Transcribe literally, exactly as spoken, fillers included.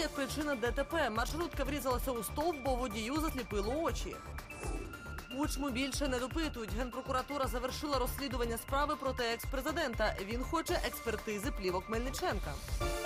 як причина ДТП. Маршрутка врізалася у стовп, бо водію засліпило очі. Кучму більше не допитують. Генпрокуратура завершила розслідування справи проти екс-президента. Він хоче експертизи плівок Мельниченка.